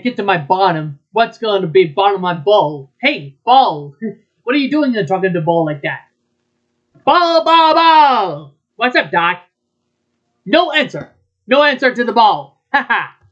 get to my bottom, what's going to be bottom of my bowl? Hey, ball! What are you doing in talking to the ball like that? Ball, ball, ball! What's up, Doc? No answer. No answer to the ball. Ha ha.